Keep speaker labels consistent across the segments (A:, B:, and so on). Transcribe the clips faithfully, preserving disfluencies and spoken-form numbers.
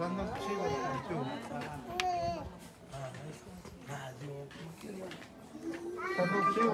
A: Cuando chivo tú. Cuando chivo.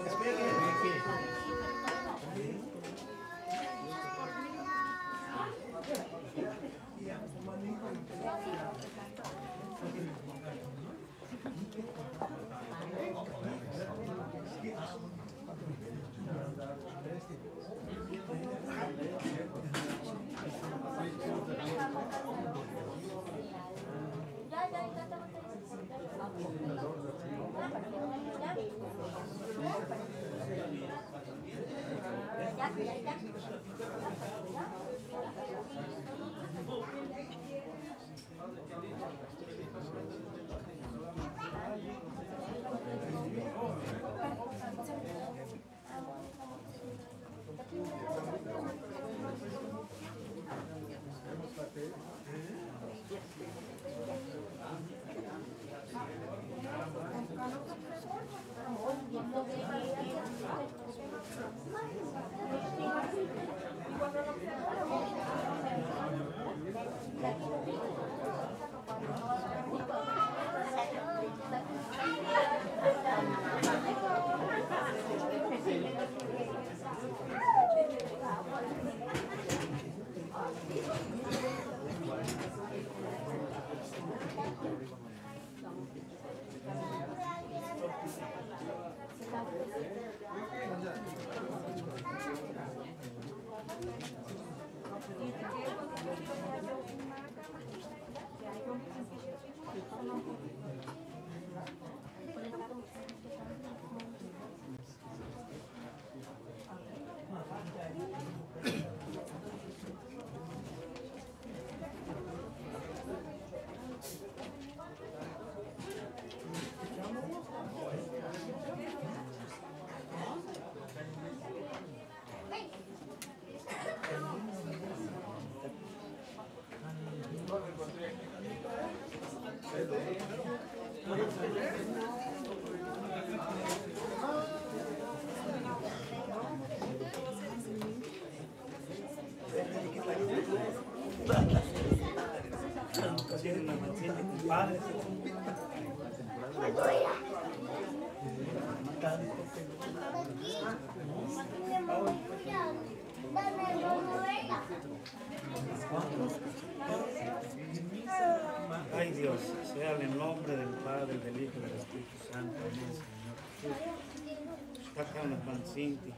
B: Ay Dios, sea en el nombre del Padre, del Hijo y del Espíritu Santo. Amén, Señor Jesús. Acá una pancinti,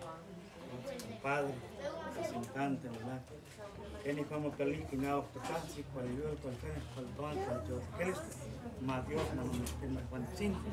B: Padre, que se encanta, ¿verdad? Que ni como que li kinao casi cual yo cual que cual don cual yo que les más Dios no nos que me pancinti.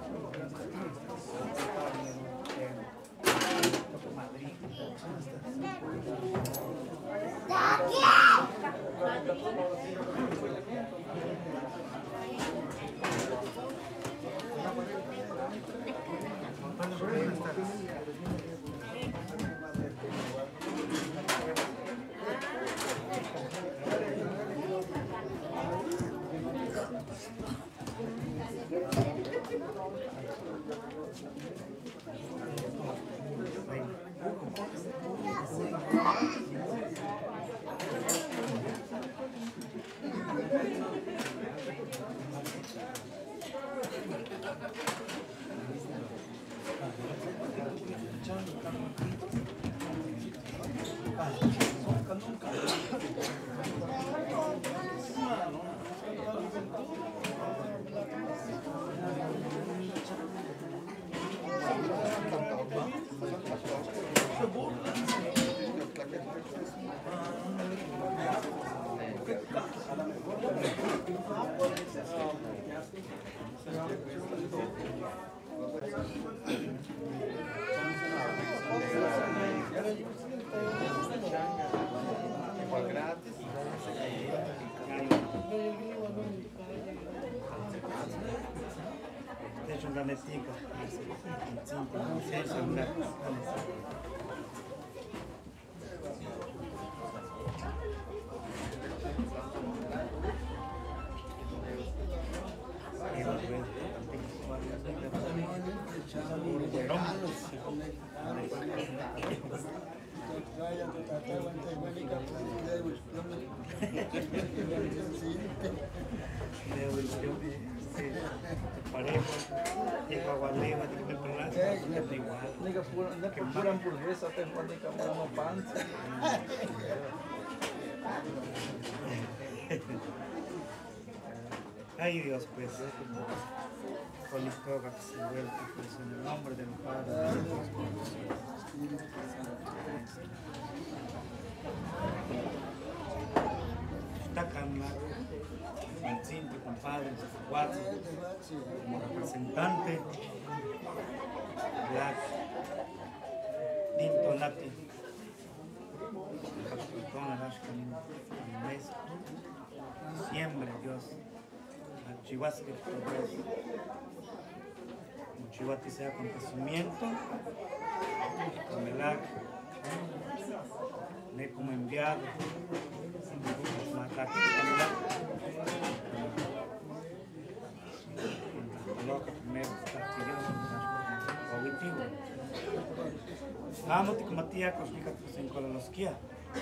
A: Madrid.
B: De hecho, una netica.
A: Que pura hamburguesa te pone como panza.
B: Ay Dios, pues, con mis togas que se vuelve, pues, en el nombre del Padre, del Hijo y del Espíritu Santo. El cinto, compadre, cuatro, como representante, Black, Dinto Nati, Pascutón, Arashkanin, mes, siempre Dios, Chihuasque, progreso, Chihuahua sea acontecimiento, Black, me como enviado, Mataki, coloca primero objetivo. Amo te como tía cosmica en colosquia.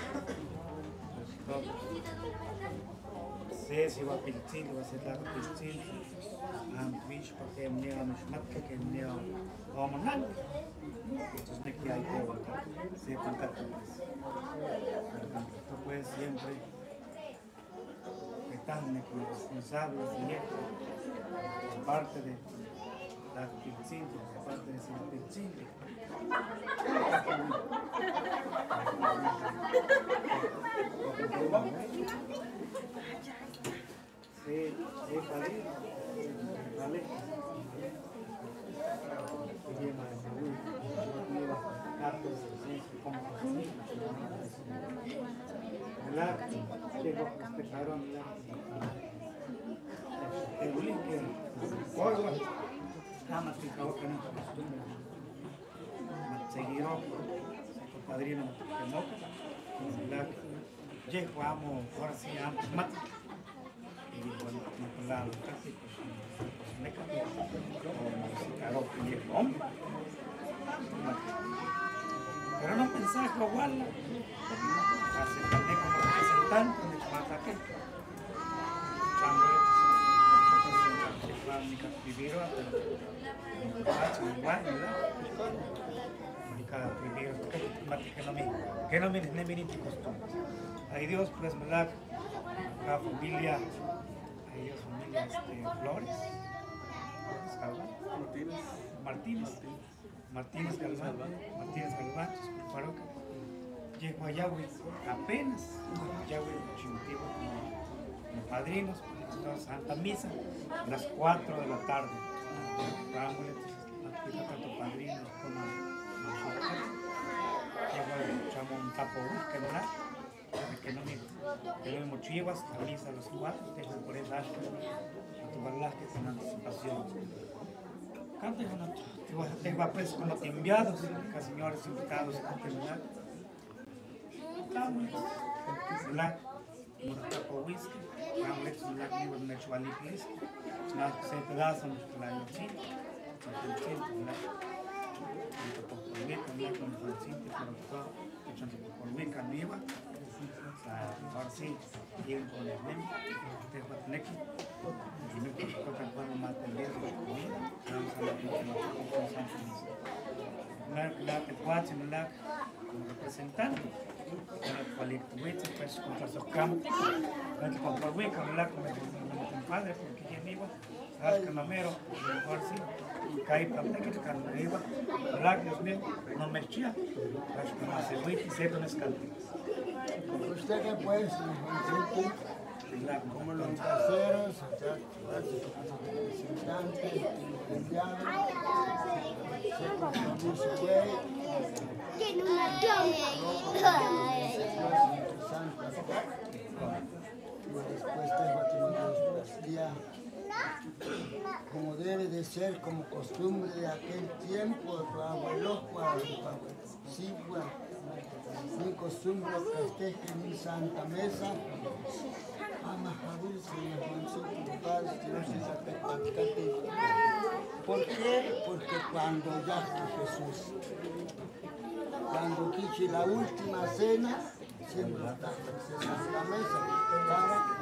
B: Se si va a pilchil, va a ser la pilchil. Am twitch porque me niega mishmatka que me niega hormonal. Entonces me queda ahí todo. Se contacta pues. Tú puedes siempre estar como responsable de esto. Aparte de la pilchil, aparte de ser pilchil. Sí, sí, vale. Vale. El link que forward, nada que acabo con esta costumbre. Seguiró, padrino de Moca, llego amo, ahora sí amo, mate. Y bueno, me la casi pues me cambió, como caro que llego hombre. Pero no pensaba que igual, aceptarme como representante de Chumataque. Chambre, mi capiviro, mi pacho, mi guay, ¿verdad? Cada primero, que no me, que no me, no me ni costumbre. Ay Dios, pues me la, la familia, ay Dios, familia, este, Flores, Martínez, Martínez, Martínez Galván, Martínez Galván, Faroca. Llego a Yahweh, apenas, Yahweh, Chimutivo, como padrinos, la Santa Misa, a las cuatro de la tarde. Vamos, entonces, tanto padrinos como echamos un tapo que no da, que no me, que no me mochivas, avisa a los cuatro, te por el dash, a tu balas que son anticipación. Canta y una, te va preso con los enviados, que señores invitados a terminar. Estamos, la, un tapo whisky, vamos a echar la que me echó al inglés, la que se pedazan la yochita, la yochita, la por Wicca Niva, ahora sí, llegan con el men, te Guatnequi, y me tocan con un material de comida, vamos a la la la cuatro la como representante, con el cual pues contra su campo, el con por Wicca la como el padre, porque ya niva, al canamero, ahora sí. Caí para que te carne arriba, lágrimas mil, no me echía, las que más se voy y se dan las cantinas.
C: Usted que pues, como los caseros, representantes, enviados, se construyó su güey,
D: Tiene una
C: y después tengo aquí día como debe de ser, como costumbre de aquel tiempo, tu abuelo, sí, mi costumbre que esté en mi santa mesa, ama Javier, señor Juancito, padre, Dios y ¿por qué? Porque cuando ya Jesús, cuando quiche la última cena, siempre está en santa mesa, para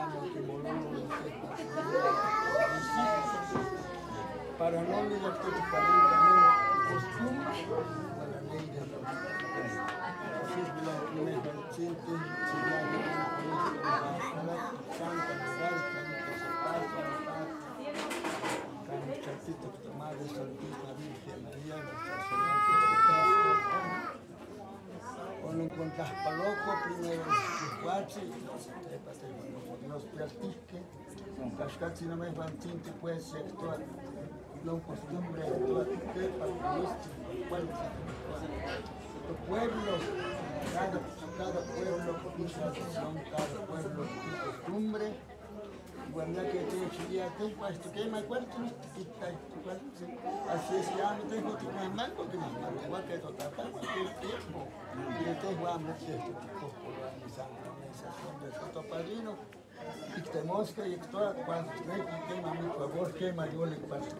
C: para no le da todo para costumbre a la ley de Dios. Así es la primera gente, si la ley de santa moral, que se pasa, con el chatito que tomaba de Santísima Virgen María, nuestra Señora. Cuando encuentras paloco, primero los guachi, los platique, las casi no me van tinti, puede ser toda, no costumbre, toda que para que los pueblos, cada, cada pueblo tiene tradición, cada pueblo tiene costumbre. Cuando que te chilla te pues te quema cuarto no te quita así es ya no tengo que más mal porque más mal igual que todo tapa el tiempo y te tengo hambre que esto tipo por la organización de todo padrino y te mosca y toda cuando te quema mi favor quema yo le paso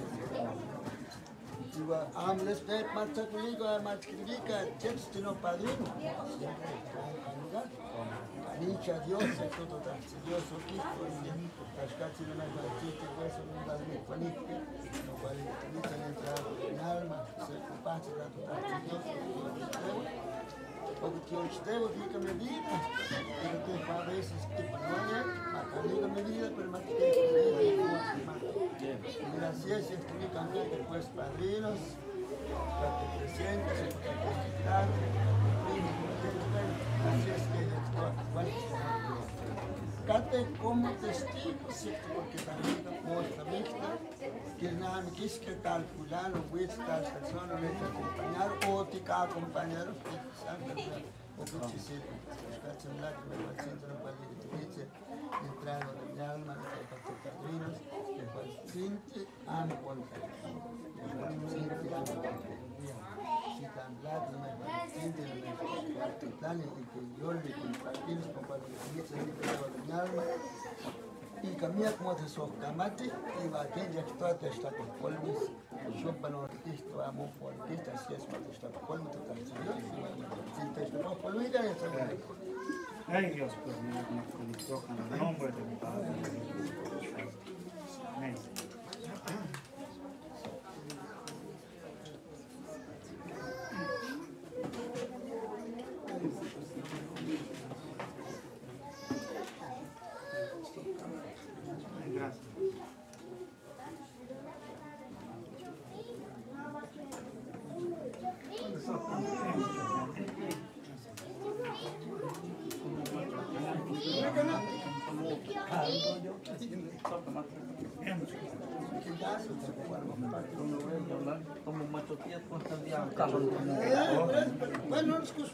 C: Iba hambre este marcha culiga marcha culiga chiste no padrino Nicha Dios, todo tan Dios o Cristo, las cachas de la chiste, hueso, no va a mi panique, no va a nicha de entrar en alma, se comparte la total Dios, porque tío Estebo, diga mi vida, pero que a veces que panonia, acá diga mi vida, pero más que gracias, y estoy cambiando después padrinos, para que presentes, para que visitar, así es que Cate como testigo, ¿cierto? Porque también muestra vista que nada me quis que tal fulano, pues tal persona le te acompañar o te ca acompañar, o que te sirve. Cate un lado, me va a centro para que te dice, entrando en mi alma, de los padrinos, que fue Cinti, amo con Cinti, amo con si tan blanco, no me va a sentir, no me va a sentir, y que yo le compartimos con cualquier dice de mi alma, y camina como de sus camates, y va a aquella que toda te está con polvis, yo para no esto amo por esta, si es para estar con polvis, total, si Dios, si te está con polvis, ya está bien.
B: Ay Dios, pues mira, me felicito con el nombre de mi Padre. Amén. Gracias.
A: Como machotía con el diablo.
C: Bueno, es que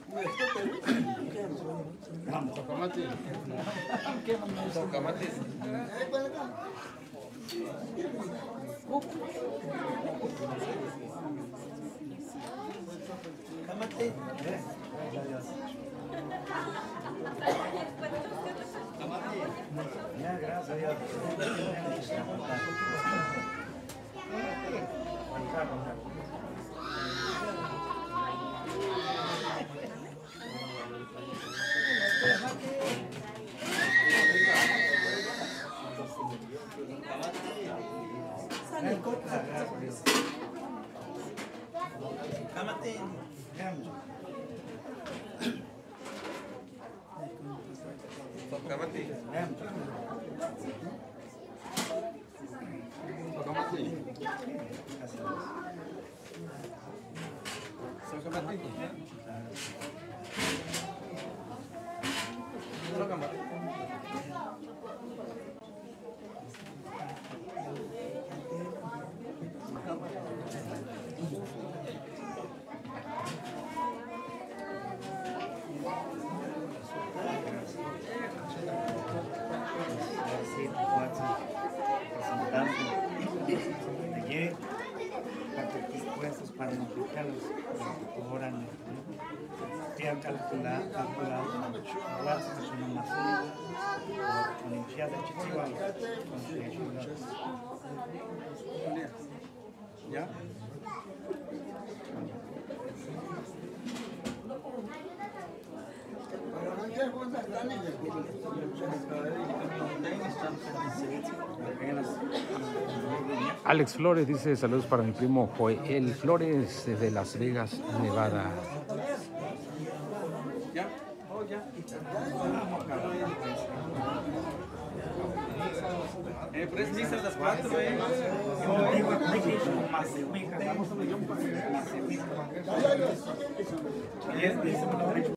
B: Vamos.
A: Socamate. Socamate.
C: Camate.
B: Ya, gracias a Dios. Dispuestos para notificarlos por año. Ya calculado, calculado, cuatro es una más con hinchada de Chihuahua. ¿Ya?
E: Alex Flores dice saludos para mi primo Joel Flores desde Las Vegas, Nevada.
A: ¿Ya? Oh, ya. Eh, pero es misa a las cuatro, eh.
B: Y es